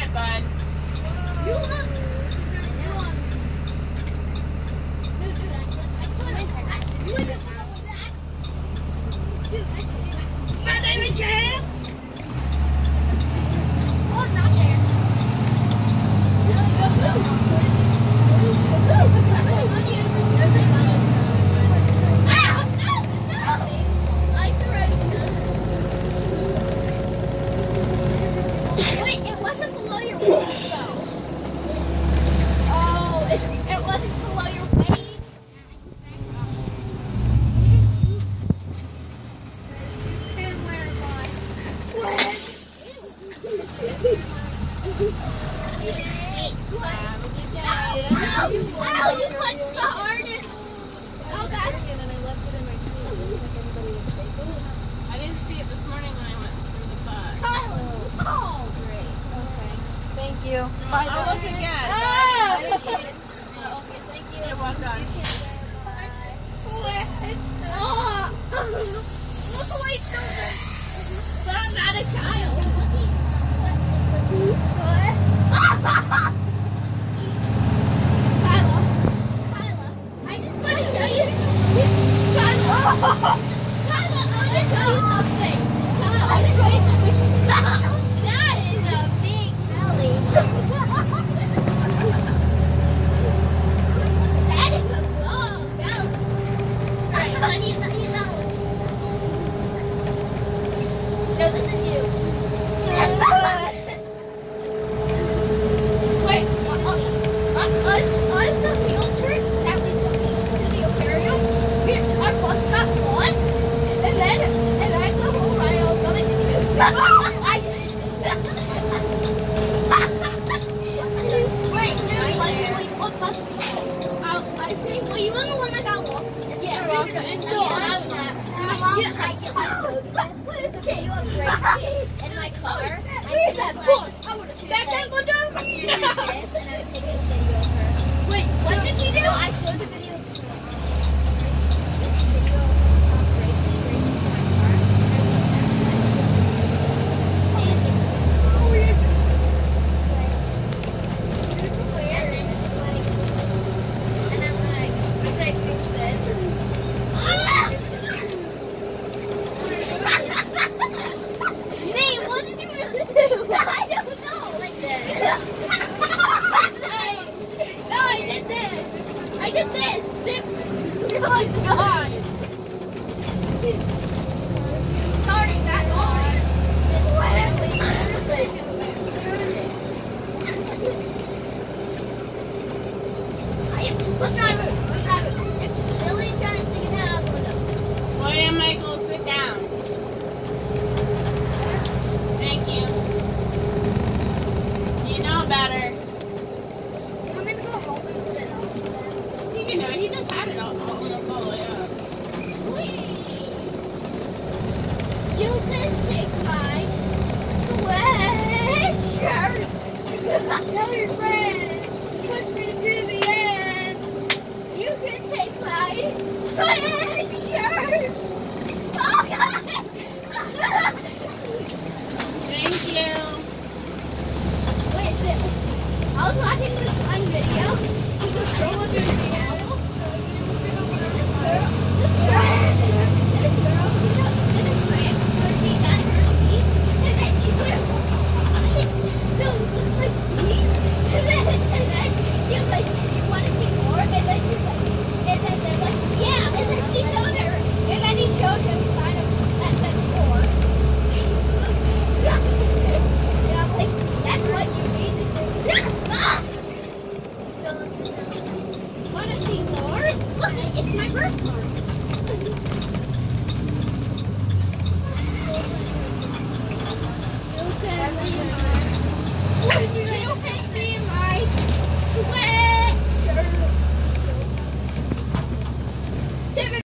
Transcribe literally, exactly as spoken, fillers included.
it, bud. You look. My name is Jam. Oh, it's not there. Wait, it wasn't below your waist though. Oh, it, it wasn't below your waist. And where am I? Ow, ow, you punched the hardest. Oh, God. I didn't see it this morning when I went through the bus. Oh, oh. Great. Okay. Thank you. Bye. I'll look again. Ah! Okay, thank you. You're welcome. Oh. Look away from her. But I'm not a child. Kyla. Kyla. I just want to show you. Kyla. Kyla, I want to show you something. Kyla, I want to show you something. That is a big belly. That is a small belly. I need to eat belly. No, this is you. Wait, on, on, on the field trip that we took to the aquarium, we, our bus got lost, and then, and I told Ryan I was going to I Wait, dude, like, wait, what bus were you? I, I think, well, you were the one that got lost. Yeah, so I was my mom, yeah, I it's okay, you have Gracie in my car. Where's that bus? I want to back that one down. And I was taking a video of her. Wait, what so, did you do? No, I showed the video to her. This video of Gracie. Gracie's in my car. I was on Snapchat. Oh, yes. She's like, and then she's like, and I'm like, what did I fix this? Nate, what did you really do? I don't know. Like this. No, I did this. I did this. Snip. Oh my God. Sorry, that's hard. I am. Let's not move. Let's not move. Billy's trying to stick his head out the window. William Michael, sit down. Thank you. You know better. I'm gonna go home and put it on. He can do it. He just had it all, all, all the way up. You can take my sweatshirt. Tell your friends. Push me to the end. You can take my sweatshirt. Oh God! Thank you. Wait, I was watching this on video. This girl was in a towel. This girl, this girl, this girl, you know, did a prank where she got her teeth, and then she put them on. So it looked like these, and then, and then she was like, "You want to see more?" And then she's like, and then they're like, "Yeah." And then she showed her, and then he showed him a sign of that said four. And I'm like, "That's what you need to do." Want to see more? Look, it's my birthmark. You can be my sweatshirt.